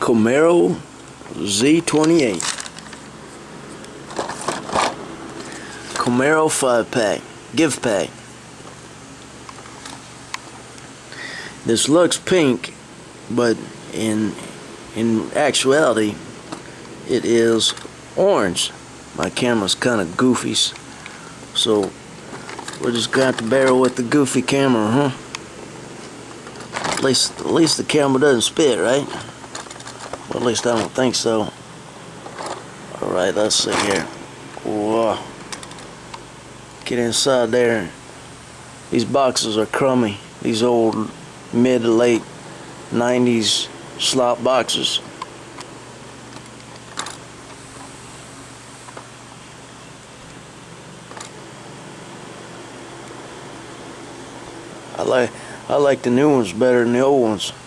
Camaro Z28 Camaro 5-pack gift pack. This looks pink, but in actuality it is orange. My camera's kind of goofy, so we're just gonna have to bear with the goofy camera, huh? At least the camera doesn't spit, right? Well, at least I don't think so. Alright, let's see here. Whoa. Get inside there. These boxes are crummy. These old mid to late 90s slop boxes. I like the new ones better than the old ones.